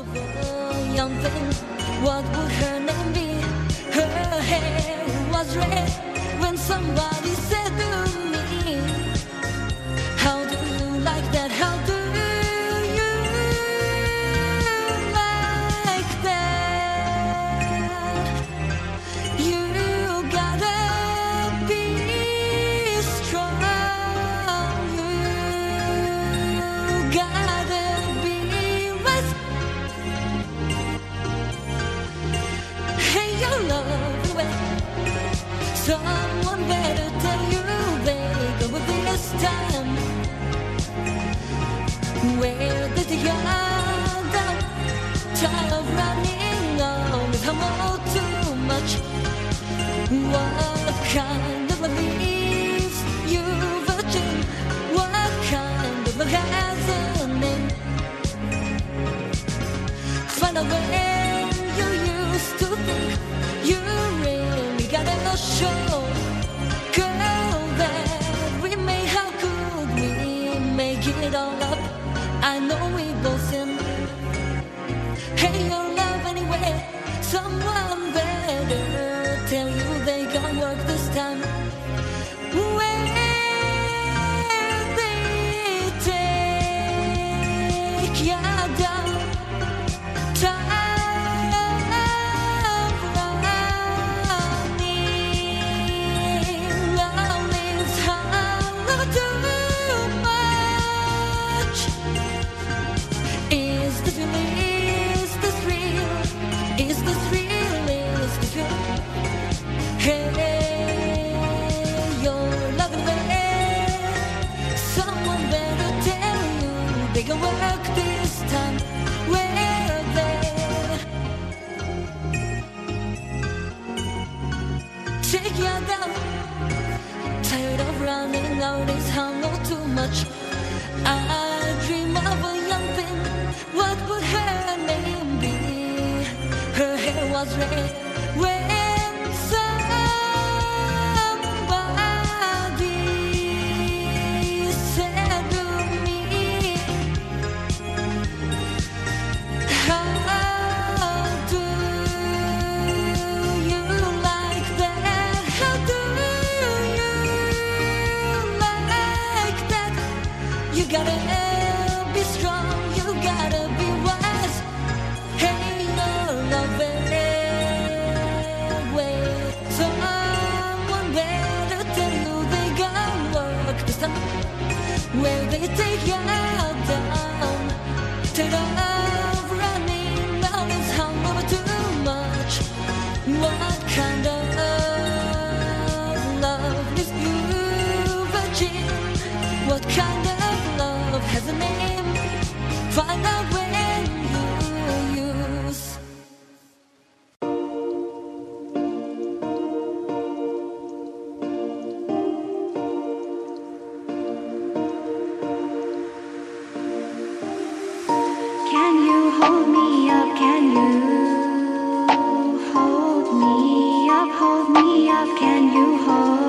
of a young thing. What would her name be? Her hair was red when somebody said to me, how do you like that? How do you like that? You gotta be strong. You gotta be wise. Hey, your love away. Someone better tell you they go with this time. Where did the young tired of running on with how too much? What kind of love is you virgin? What kind of love has a name? Find out when you used to think you really gotta show. Girl, that we made, how could we make it all up? I know we both sinned. Hey, your love anyway. Someone better tell you they gon' work this time. Where they take ya down. Tired of running. Love is how too much. Is this real? Is this real? Is this real? Is this real? Hey, you're loving me. Someone better tell you they can work this time. Where they take you down. Tired of running out is how too much. I dream of a young thing. What would her name be? Her hair was red when somebody said to me, how do you like that? How do you like that? You gotta be strong, you gotta be wise. Hey, your love away. Someone better tell you they gon' work this time. Where they take you down. Tired of running, now it's hunger too much. What kind of love is you, virgin? What kind of love has a name? Find out when you use. Can you hold me up? Can you hold me up? Hold me up? Can you hold